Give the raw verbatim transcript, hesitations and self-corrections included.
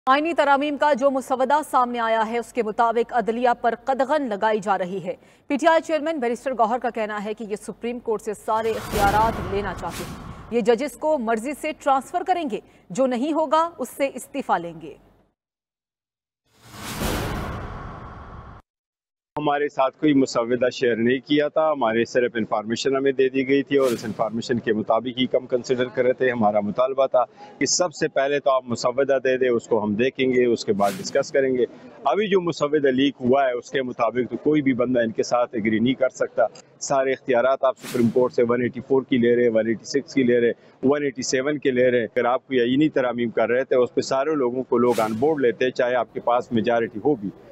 आईनी तरामीम का जो मुसवदा सामने आया है उसके मुताबिक अदलिया पर कदगन लगाई जा रही है। पीटीआई चेयरमैन बैरिस्टर गौहर का कहना है कि ये सुप्रीम कोर्ट से सारे इख्तियारात लेना चाहते हैं। ये जजेस को मर्जी से ट्रांसफर करेंगे, जो नहीं होगा उससे इस्तीफा लेंगे। हमारे साथ कोई मुसवदा शेयर नहीं किया था, हमारे सिर्फ इंफॉर्मेशन हमें दे दी गई थी और उस इंफॉर्मेशन के मुताबिक ही कम कंसिडर कर रहे थे। हमारा मुतालबा था कि सबसे पहले तो आप मुसवदा दे दें, उसको हम देखेंगे, उसके बाद डिस्कस करेंगे। अभी जो मुसवदा लीक हुआ है उसके मुताबिक तो कोई भी बंदा इनके साथ एग्री नहीं कर सकता। सारे इख्तियारात आप सुप्रीम कोर्ट से वन एटी फोर की ले रहे, वन एटी सिक्स की ले रहे, वन एटी सेवन के ले रहे। अगर आप कोई आईनी तरामीम कर रहे थे उस पर सारे लोगों को लोग ऑन बोर्ड लेते, चाहे आपके पास मेजॉरिटी हो भी।